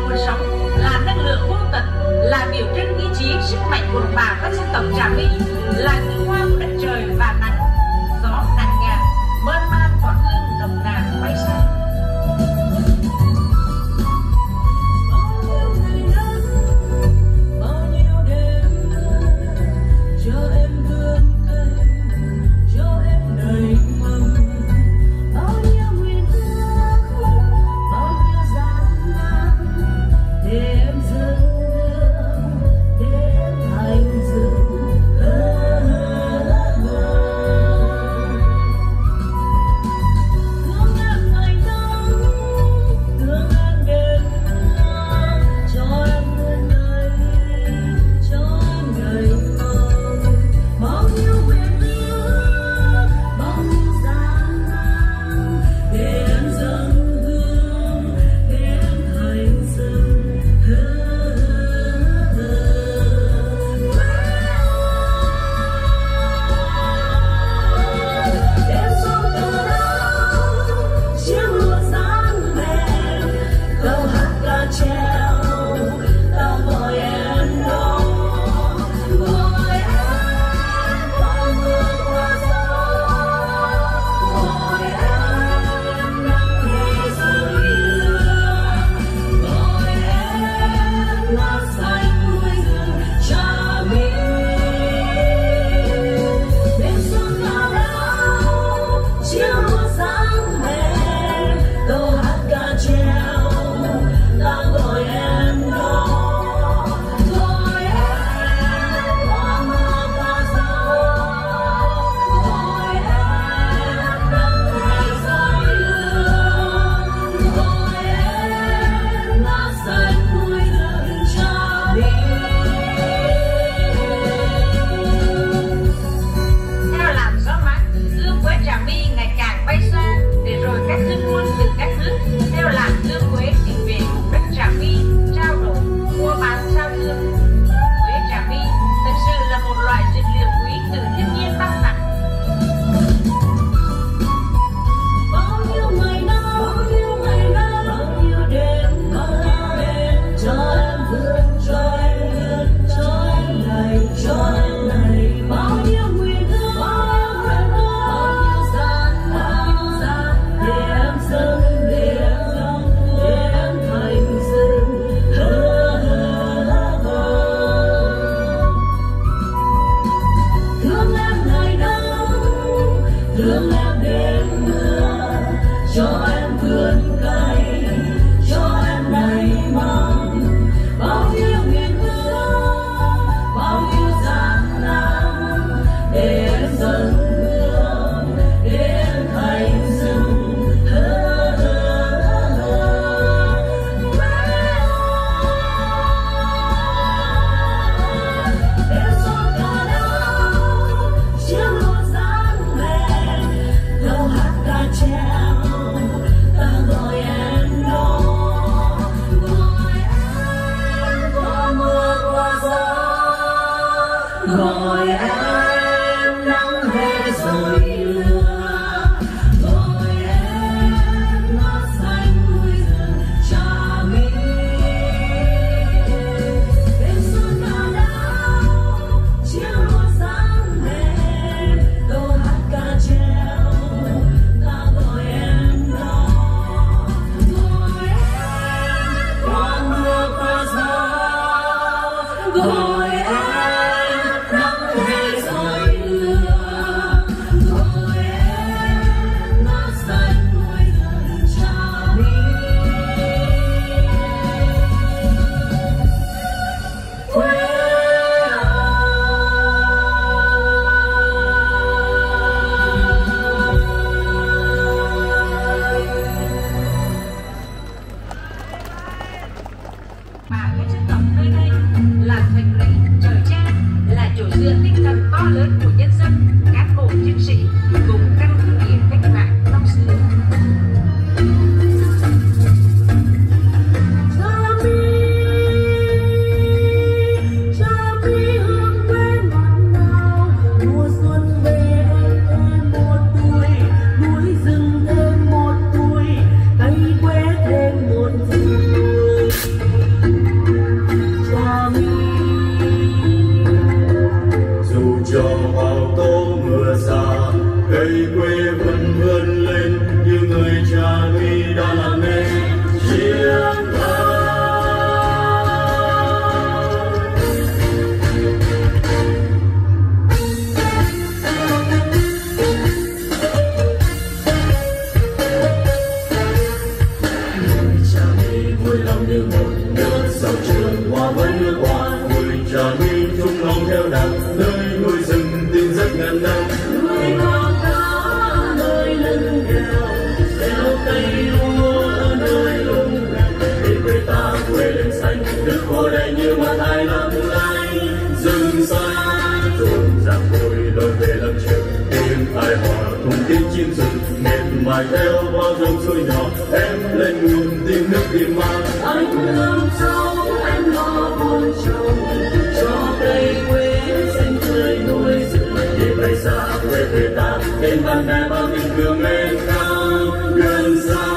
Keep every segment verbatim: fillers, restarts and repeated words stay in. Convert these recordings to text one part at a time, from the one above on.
nguồn sống, là năng lượng vô tận, là biểu trưng ý chí sức mạnh của đồng bào các dân tộc Trà My, là nước hoa của đất trời và nắng. Gió nặng nhạt mơn man tỏa hương nồng nàn bay xa. vui lòng như một nước sông trường hòa với nước hoa. Người Trà My chung lòng theo đàn, nơi núi rừng tiếng rất ngàn năm. Núi con cá nơi lưng đèo, gieo cây lúa ở nơi lùng ngàn. Vì quê ta quê lên xanh, nước khô đầy như mặt ai lấp lánh. Rừng xanh rộn ràng vui lối về lâm trường, tiếng ai hò cùng tiếng chim rừng miệt mài theo bao dòng suối nhỏ. Em lên nguồn tiếng nước tìm mang, anh hương sống anh lo buồn trồng, cho cây quê xanh tươi nuôi dưỡng. đi bay xa quê quê ta, đến bạn bè bao tình thương lên cao gần xa.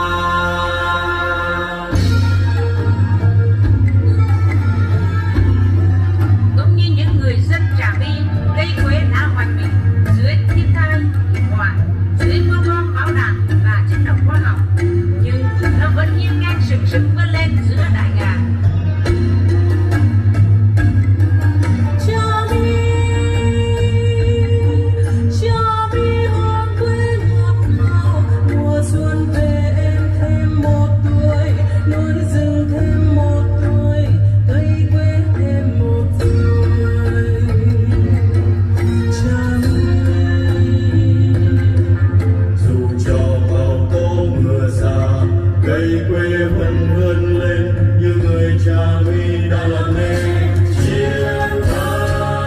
Cũng như những người dân Trà My, cây quế đã hoành mình dưới thiên tai hiểm họa, dưới mưa bom bão đạn và chất độc hóa học, nhưng nó vẫn hiên ngang sừng sững vươn lên giữa đại ngàn. Trà My, Trà My hương quê ngọt ngào, mùa xuân về em thêm một tuổi, núi rừng thêm một tuổi, cây quê thêm một tuổi. Trà My, Dù cho bao tố mưa xa, cây quê vẫn vươn lên như người Trà My đã làm nên chiến thắng.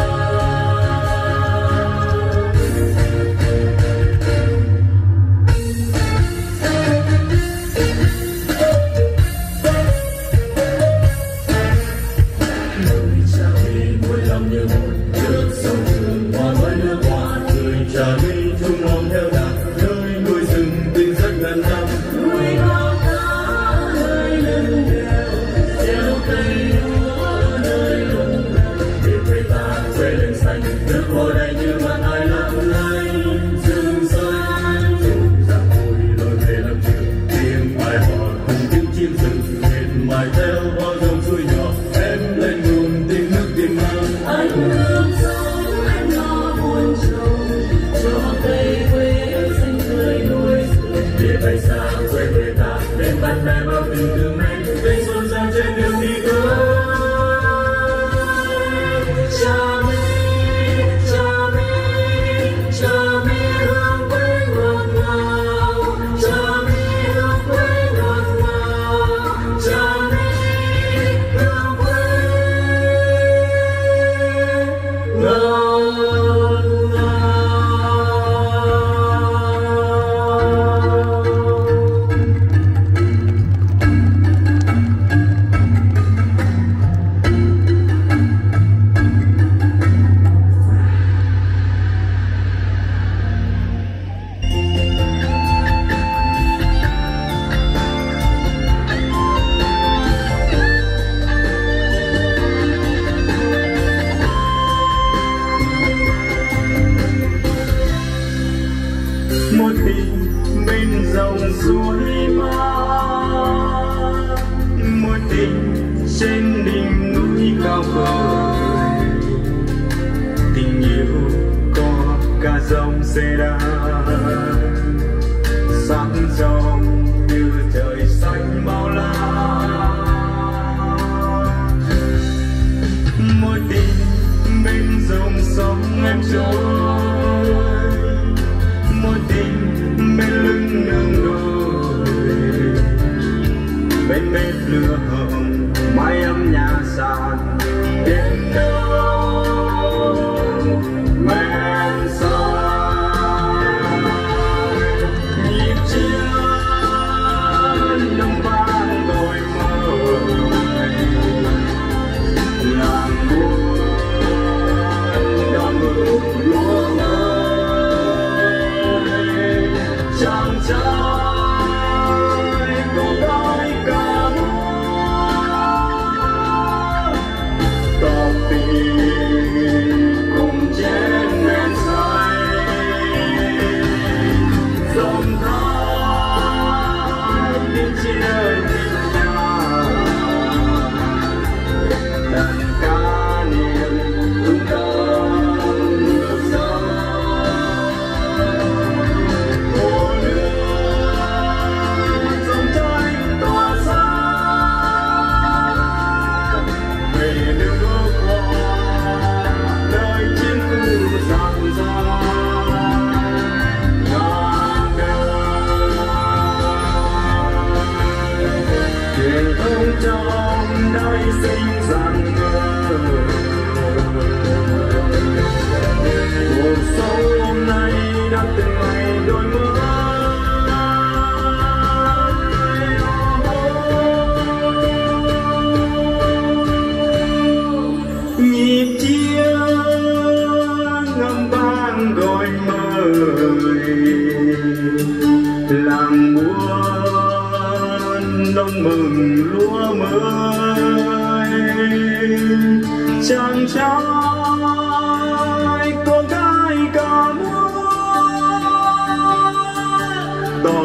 Người Trà My vui lòng như một nước sông trường hòa với nước hoa. Người Trà My chung lòng theo đàn, nơi núi rừng tiếng rất ngàn năm. núi con cá nơi lưng đèo, gieo cây lúa ở nơi lùng ngàn. Vì quê ta quê lên xanh, nước khô đầy như mặt ai lấp lánh. Rừng xanh rộn ràng vui lối về lâm trường, tiếng ai hò cùng tiếng chim rừng miệt mài theo bao dòng suối nhỏ. Em lên nguồn tiếng nước tìm mang, Anh hương sống anh lo buồn trồng, cho cây quê xanh tươi nuôi dưỡng. đi bay xa quê quê ta, đến bạn bè bao tình thương anh, tình xuân sang trên đường đi tới. Trà My, Trà My, Trà My hương quê ngọt ngào, Trà My hương quê ngọt ngào, Trà My hương quê ngọt ngào. Một tình bên dòng suối mát, một tình trên đỉnh núi cao vời. Tình yêu có cả dòng xe đá, sáng trong như trời xanh bao la. Một tình bên dòng sông em trôi, một tình bên lưng nương đồi, bên bếp lửa hồng mái ấm nhà sàn. Đến đâu men soi nhịp chân đông vang đôi mơ, làm buồn đón mưa lúa ơi. Chàng trai có đói cả mùa, sống trong đời sinh rằng cuộc sống hôm nay đã từng ngày đổi mới. Nhịp chia ngâm vang gọi mời làng buôn đông mừng lúa mới. Chàng trai cô gái ca múa tỏ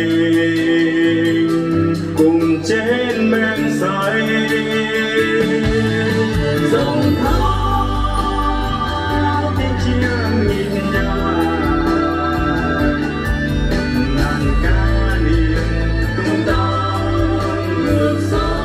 tình cùng trên men say. Dòng thác tiếng chiêng nhìn nhau ngàn ca niềm tung tăng ngược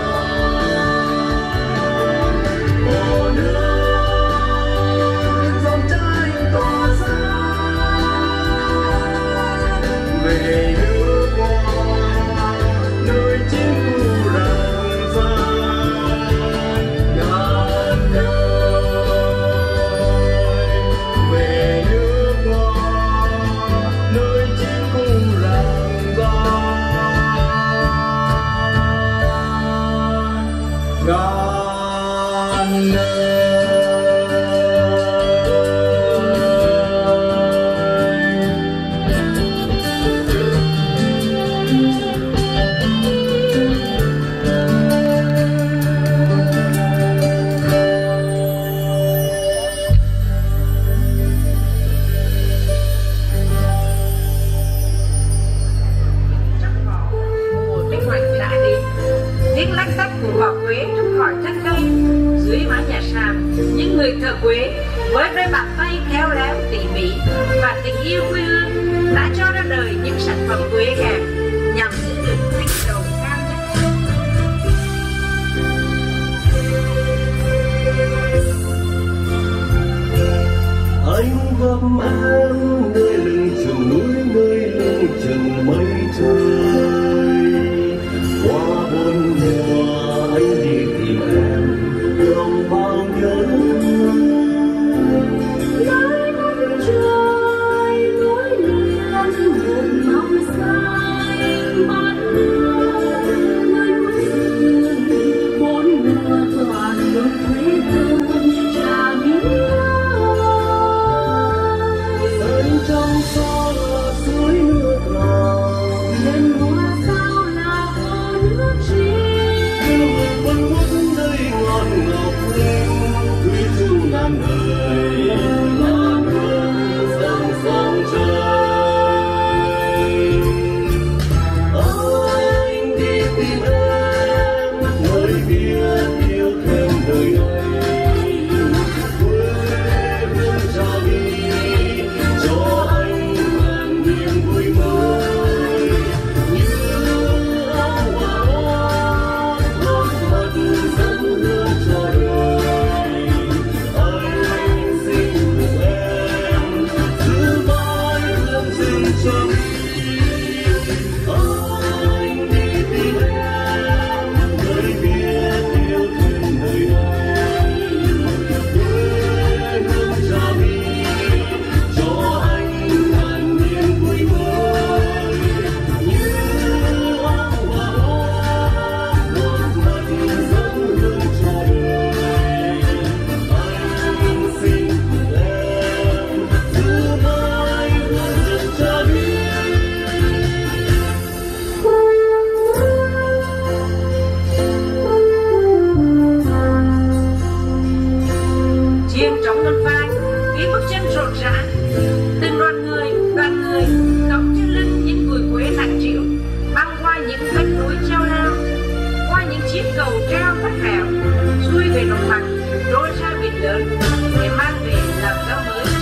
sóng. Hồ nước dòng trái tỏa ra về nước hoa nơi chiến khu rạng rỡ. Ngàn đời về nước hoa nơi chiến khu rạng rỡ. Ngàn đời. Mùa thu hoạch đã đến, tiếng lách tách của quả quế trút khỏi thân cây. Dưới mái nhà sàn, những người thợ quế với đôi bàn tay khéo léo tỉ mỉ và tình yêu quê hương đã cho ra đời những sản phẩm quế hẹp nhằm giữ được tinh dầu cao nhất. Anh gặp em nơi lưng chừng núi, nơi lưng chừng mây trời. Qua bốn mùa anh đi tìm em lòng bao nhớ. Nơi đất trời nối liền một màu xanh bát ngát, nơi núi rừng bốn mùa toàn nước quê hương trà miếng. Sân trong gió suối nước lòng Đêm mùa sao là hồ nước riêng. vẫn vút nơi ngọt ngào phương thủy chung ngàn đời ngàn hương dòng sông trời. Anh đi tìm em nơi biết yêu thêm đời này. Quê hương Trà My cho anh ngàn niềm vui mới như áo hoa hốt mặt dẫn hương cho đời. Anh xin cùng em giữ mãi hương rừng Trà My. Anh đi tìm em nơi biết yêu thêm đời này. Quê hương Trà My cho anh ngàn niềm vui mới như áo hoa hốt mặt dẫn hương cho đời. Anh xin cùng em giữ mãi hương rừng Trà My. Chiêng trống ngân vang, tiếng bước chân rộn rã. Từng đoàn người, đoàn người cõng trên lưng những cùi quế nặng trĩu, băng qua những vách núi treo leo, qua những chiếc cầu treo vắt vẻo, xuôi về đồng bằng, trôi ra biển lớn để mang về làm rau mới.